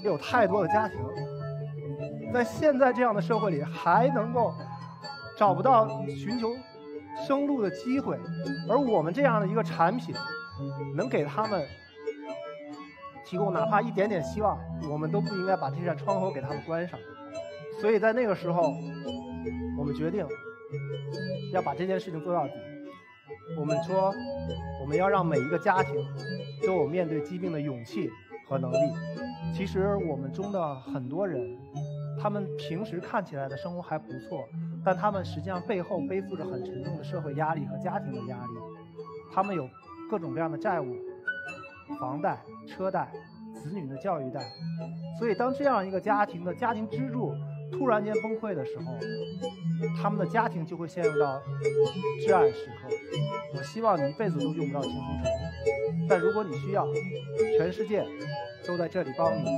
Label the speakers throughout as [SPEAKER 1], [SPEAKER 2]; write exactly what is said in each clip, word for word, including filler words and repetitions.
[SPEAKER 1] 有太多的家庭在现在这样的社会里还能够找不到寻求生路的机会，而我们这样的一个产品能给他们提供哪怕一点点希望，我们都不应该把这扇窗口给他们关上。所以在那个时候，我们决定要把这件事情做到底。我们说，我们要让每一个家庭都有面对疾病的勇气和能力。其实我们中的很多人，他们平时看起来的生活还不错，但他们实际上背后背负着很沉重的社会压力和家庭的压力。他们有各种各样的债务，房贷、车贷、子女的教育贷。所以当这样一个家庭的家庭支柱突然间崩溃的时候，他们的家庭就会陷入到至暗时刻。我希望你一辈子都用不到轻松筹，但如果你需要，全世界都在这里帮你。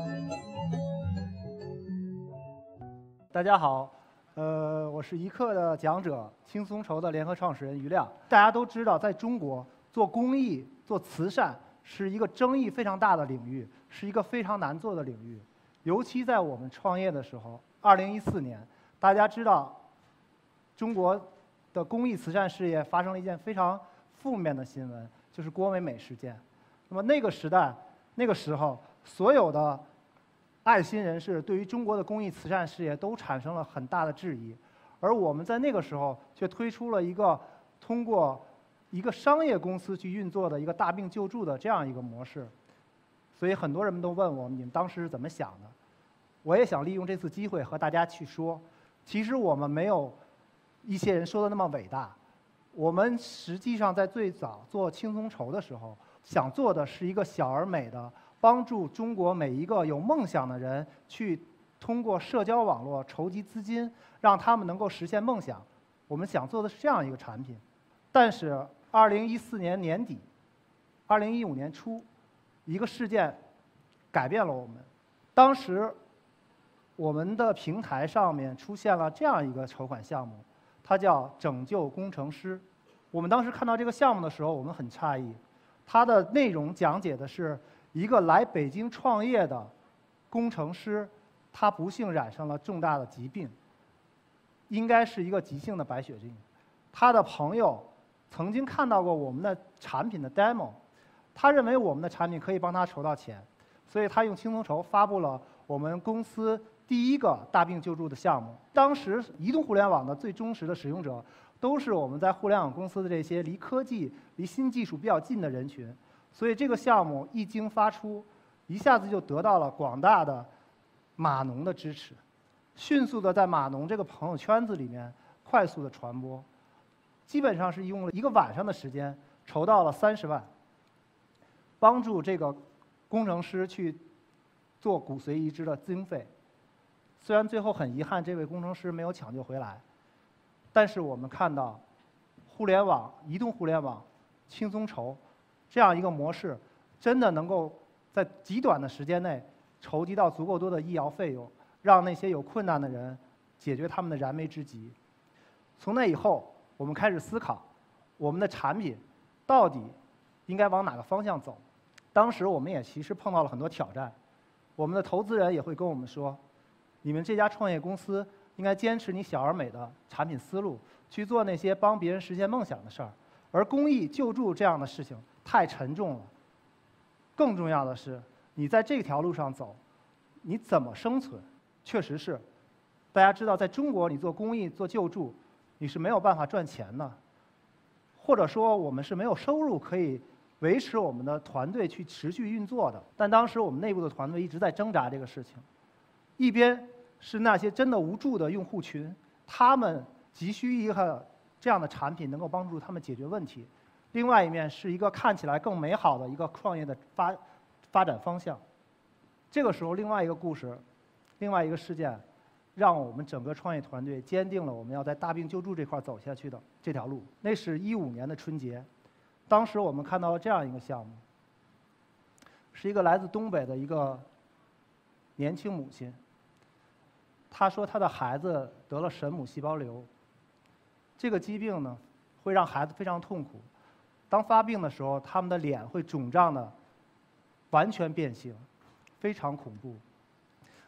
[SPEAKER 1] 大家好，呃，我是一课的讲者，轻松筹的联合创始人于亮。大家都知道，在中国做公益、做慈善是一个争议非常大的领域，是一个非常难做的领域。尤其在我们创业的时候，二零一四年，大家知道，中国的公益慈善事业发生了一件非常负面的新闻，就是郭美美事件。那么那个时代，那个时候，所有的爱心人士对于中国的公益慈善事业都产生了很大的质疑，而我们在那个时候却推出了一个通过一个商业公司去运作的一个大病救助的这样一个模式。所以很多人们都问我，你们当时是怎么想的？我也想利用这次机会和大家去说，其实我们没有一些人说的那么伟大。我们实际上在最早做轻松筹的时候，想做的是一个小而美的，帮助中国每一个有梦想的人去通过社交网络筹集资金，让他们能够实现梦想。我们想做的是这样一个产品。但是二零一四年年底，二零一五年初，一个事件改变了我们。当时我们的平台上面出现了这样一个筹款项目，它叫拯救工程师。我们当时看到这个项目的时候，我们很诧异。它的内容讲解的是一个来北京创业的工程师，他不幸染上了重大的疾病，应该是一个急性的白血病。他的朋友曾经看到过我们的产品的 demo， 他认为我们的产品可以帮他筹到钱，所以他用轻松筹发布了我们公司第一个大病救助的项目。当时移动互联网的最忠实的使用者都是我们在互联网公司的这些离科技、离新技术比较近的人群，所以这个项目一经发出，一下子就得到了广大的码农的支持，迅速的在码农这个朋友圈子里面快速的传播，基本上是用了一个晚上的时间筹到了三十万，帮助这个工程师去做骨髓移植的经费。虽然最后很遗憾，这位工程师没有抢救回来，但是我们看到，互联网、移动互联网、轻松筹这样一个模式，真的能够在极短的时间内筹集到足够多的医疗费用，让那些有困难的人解决他们的燃眉之急。从那以后，我们开始思考，我们的产品到底应该往哪个方向走。当时我们也其实碰到了很多挑战，我们的投资人也会跟我们说，你们这家创业公司应该坚持你小而美的产品思路，去做那些帮别人实现梦想的事儿，而公益救助这样的事情太沉重了。更重要的是，你在这条路上走，你怎么生存？确实是，大家知道，在中国你做公益、做救助，你是没有办法赚钱的，或者说我们是没有收入可以维持我们的团队去持续运作的。但当时我们内部的团队一直在挣扎这个事情，一边是那些真的无助的用户群，他们急需一个这样的产品能够帮助他们解决问题；另外一面是一个看起来更美好的一个创业的发发展方向。这个时候，另外一个故事，另外一个事件，让我们整个创业团队坚定了我们要在大病救助这块走下去的这条路。那是一五年的春节，当时我们看到了这样一个项目，是一个来自东北的一个年轻母亲。她说她的孩子得了神母细胞瘤，这个疾病呢会让孩子非常痛苦。当发病的时候，他们的脸会肿胀的完全变形，非常恐怖。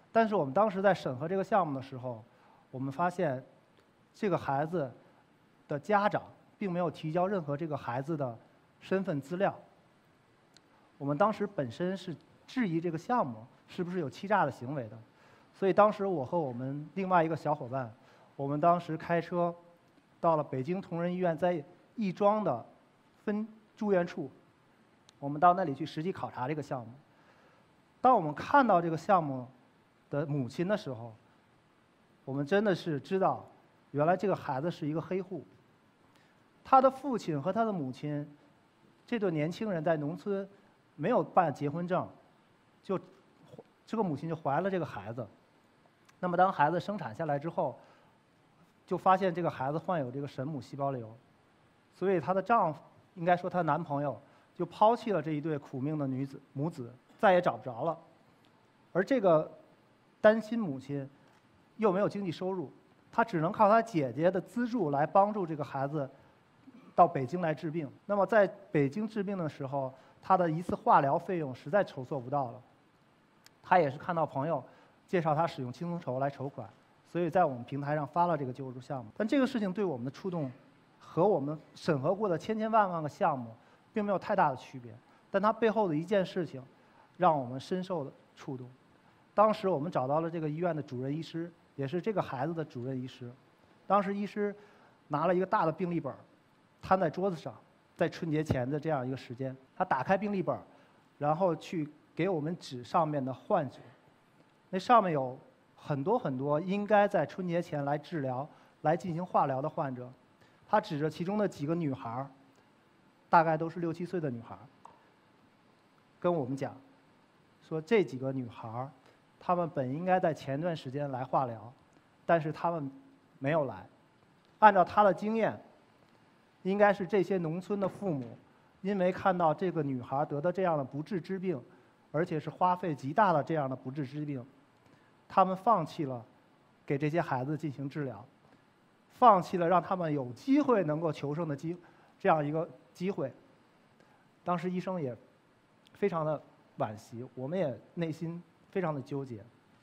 [SPEAKER 1] 但是我们当时在审核这个项目的时候，我们发现这个孩子的家长并没有提交任何这个孩子的身份资料。我们当时本身是质疑这个项目是不是有欺诈的行为的，所以当时我和我们另外一个小伙伴，我们当时开车到了北京同仁医院在亦庄的分住院处，我们到那里去实际考察这个项目。当我们看到这个项目的母亲的时候，我们真的是知道，原来这个孩子是一个黑户。他的父亲和他的母亲，这对年轻人在农村没有办结婚证，就这个母亲就怀了这个孩子。那么当孩子生产下来之后，就发现这个孩子患有这个神母细胞瘤，所以她的丈夫，应该说她男朋友，就抛弃了这一对苦命的女子母子，再也找不着了。而这个单亲母亲又没有经济收入，她只能靠她姐姐的资助来帮助这个孩子到北京来治病。那么在北京治病的时候，她的一次化疗费用实在筹措不到了。她也是看到朋友介绍她使用青松筹来筹款，所以在我们平台上发了这个救助项目。但这个事情对我们的触动，和我们审核过的千千万万个项目，并没有太大的区别。但它背后的一件事情，让我们深受的触动。当时我们找到了这个医院的主任医师，也是这个孩子的主任医师。当时医师拿了一个大的病历本，摊在桌子上，在春节前的这样一个时间，他打开病历本，然后去给我们指上面的患者。那上面有很多很多应该在春节前来治疗、来进行化疗的患者。他指着其中的几个女孩，大概都是六七岁的女孩，跟我们讲，说这几个女孩，她们本应该在前段时间来化疗，但是她们没有来。按照他的经验，应该是这些农村的父母，因为看到这个女孩得的这样的不治之病，而且是花费极大的这样的不治之病，他们放弃了给这些孩子进行治疗，放弃了让他们有机会能够求生的机这样一个机会。当时医生也非常的惋惜，我们也内心非常的纠结。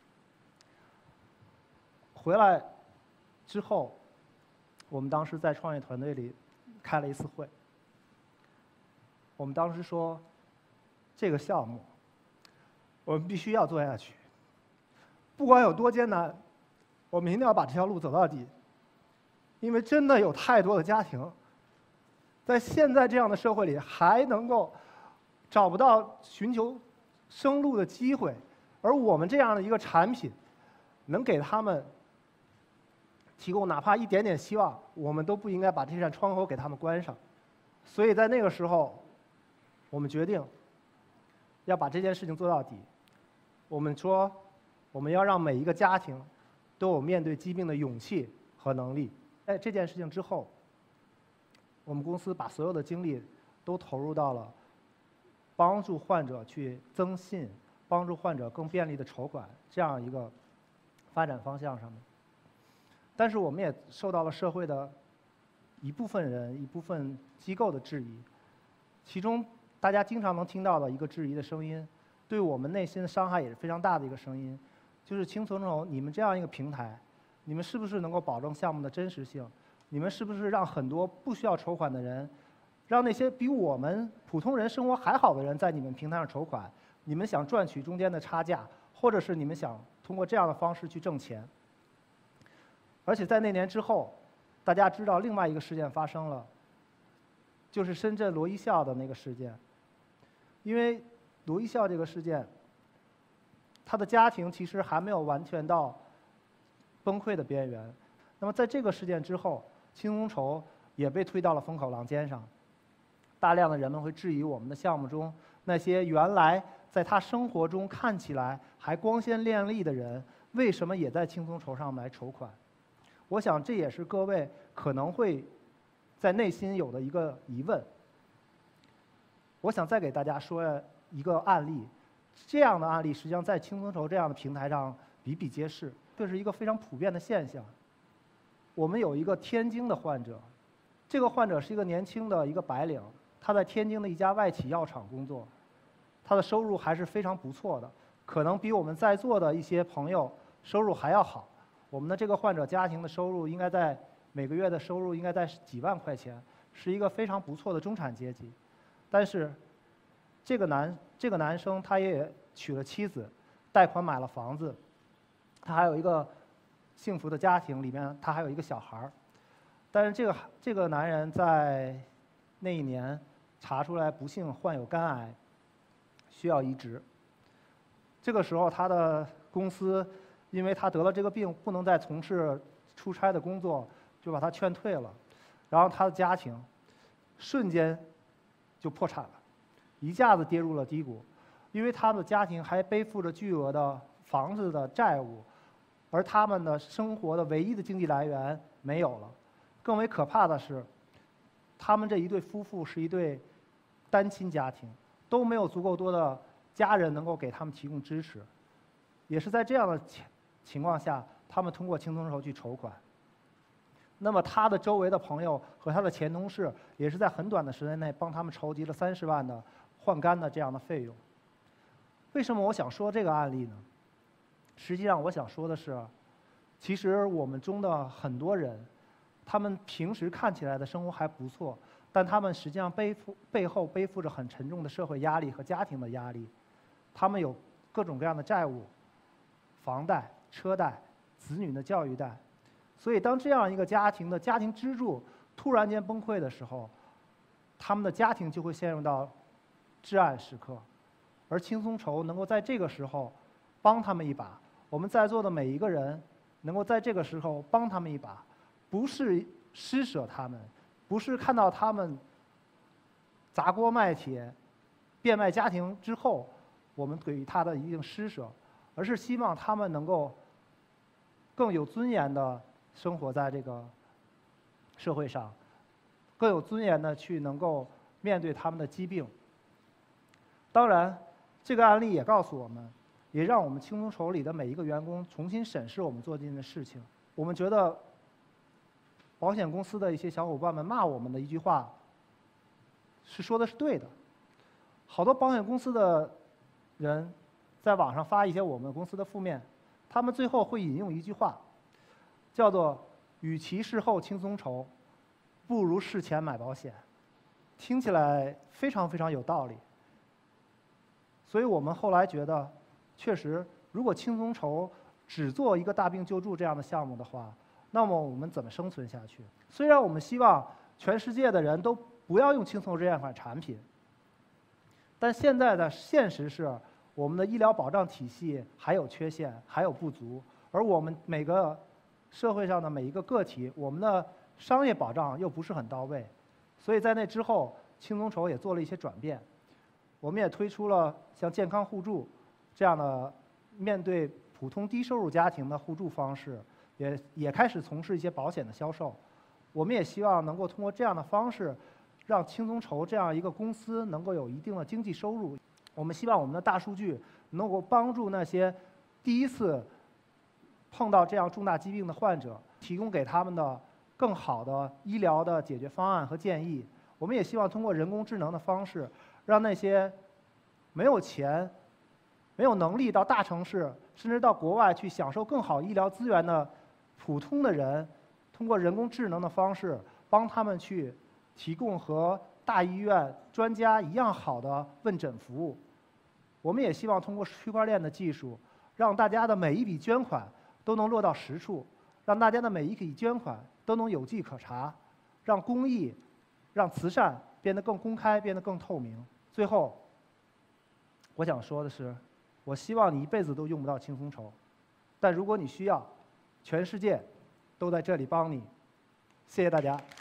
[SPEAKER 1] 回来之后，我们当时在创业团队里开了一次会。我们当时说，这个项目我们必须要做下去，不管有多艰难，我们一定要把这条路走到底。因为真的有太多的家庭，在现在这样的社会里，还能够找不到寻求生路的机会，而我们这样的一个产品，能给他们提供哪怕一点点希望，我们都不应该把这扇窗口给他们关上。所以在那个时候，我们决定要把这件事情做到底。我们说，我们要让每一个家庭都有面对疾病的勇气和能力。在这件事情之后，我们公司把所有的精力都投入到了帮助患者去增信、帮助患者更便利的筹款这样一个发展方向上面。但是我们也受到了社会的一部分人、一部分机构的质疑，其中大家经常能听到的一个质疑的声音，对我们内心的伤害也是非常大的一个声音，就是青松筹，你们这样一个平台，你们是不是能够保证项目的真实性？你们是不是让很多不需要筹款的人，让那些比我们普通人生活还好的人在你们平台上筹款？你们想赚取中间的差价，或者是你们想通过这样的方式去挣钱？而且在那年之后，大家知道另外一个事件发生了，就是深圳罗一笑的那个事件。因为罗一笑这个事件，他的家庭其实还没有完全到崩溃的边缘。那么在这个事件之后，青松筹也被推到了风口浪尖上，大量的人们会质疑我们的项目中那些原来在他生活中看起来还光鲜亮丽的人，为什么也在青松筹上来筹款？我想这也是各位可能会在内心有的一个疑问。我想再给大家说一个案例，这样的案例实际上在青松筹这样的平台上比比皆是，这是一个非常普遍的现象。我们有一个天津的患者，这个患者是一个年轻的一个白领，他在天津的一家外企药厂工作，他的收入还是非常不错的。 可能比我们在座的一些朋友收入还要好。我们的这个患者家庭的收入应该在每个月的收入应该在几万块钱，是一个非常不错的中产阶级。但是，这个男这个男生他也娶了妻子，贷款买了房子，他还有一个幸福的家庭，里面他还有一个小孩儿。但是这个这个男人在那一年查出来不幸患有肝癌，需要移植。这个时候，他的公司因为他得了这个病，不能再从事出差的工作，就把他劝退了。然后他的家庭瞬间就破产了，一下子跌入了低谷，因为他的家庭还背负着巨额的房子的债务，而他们的生活的唯一的经济来源没有了。更为可怕的是，他们这一对夫妇是一对单亲家庭，都没有足够多的家人能够给他们提供支持。也是在这样的情情况下，他们通过轻松筹去筹款。那么他的周围的朋友和他的前同事，也是在很短的时间内帮他们筹集了三十万的换肝的这样的费用。为什么我想说这个案例呢？实际上我想说的是，其实我们中的很多人，他们平时看起来的生活还不错，但他们实际上背负背后背负着很沉重的社会压力和家庭的压力，他们有各种各样的债务，房贷、车贷、子女的教育贷。所以当这样一个家庭的家庭支柱突然间崩溃的时候，他们的家庭就会陷入到至暗时刻。而轻松筹能够在这个时候帮他们一把，我们在座的每一个人能够在这个时候帮他们一把，不是施舍他们，不是看到他们砸锅卖铁、变卖家庭之后，我们给予他的一定施舍，而是希望他们能够更有尊严的生活在这个社会上，更有尊严的去能够面对他们的疾病。当然，这个案例也告诉我们，也让我们轻松筹里的每一个员工重新审视我们做进的事情。我们觉得，保险公司的一些小伙伴们骂我们的一句话，是说的是对的。好多保险公司的人在网上发一些我们公司的负面，他们最后会引用一句话，叫做“与其事后轻松筹，不如事前买保险”，听起来非常非常有道理。所以我们后来觉得，确实，如果轻松筹只做一个大病救助这样的项目的话，那么我们怎么生存下去？虽然我们希望全世界的人都不要用轻松筹这样一款产品，但现在的现实是，我们的医疗保障体系还有缺陷，还有不足，而我们每个社会上的每一个个体，我们的商业保障又不是很到位，所以在那之后，轻松筹也做了一些转变。我们也推出了像健康互助这样的面对普通低收入家庭的互助方式，也也开始从事一些保险的销售。我们也希望能够通过这样的方式，让轻松筹这样一个公司能够有一定的经济收入。我们希望我们的大数据能够帮助那些第一次碰到这样重大疾病的患者，提供给他们的更好的医疗的解决方案和建议。我们也希望通过人工智能的方式，让那些没有钱、没有能力到大城市，甚至到国外去享受更好医疗资源的普通的人，通过人工智能的方式，帮他们去提供和大医院专家一样好的问诊服务。我们也希望通过区块链的技术，让大家的每一笔捐款都能落到实处，让大家的每一笔捐款都能有迹可查，让公益、让慈善变得更公开，变得更透明。最后，我想说的是，我希望你一辈子都用不到轻松筹，但如果你需要，全世界都在这里帮你。谢谢大家。